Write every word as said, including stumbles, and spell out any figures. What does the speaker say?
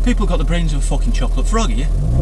people have got the brains of a fucking chocolate frog here.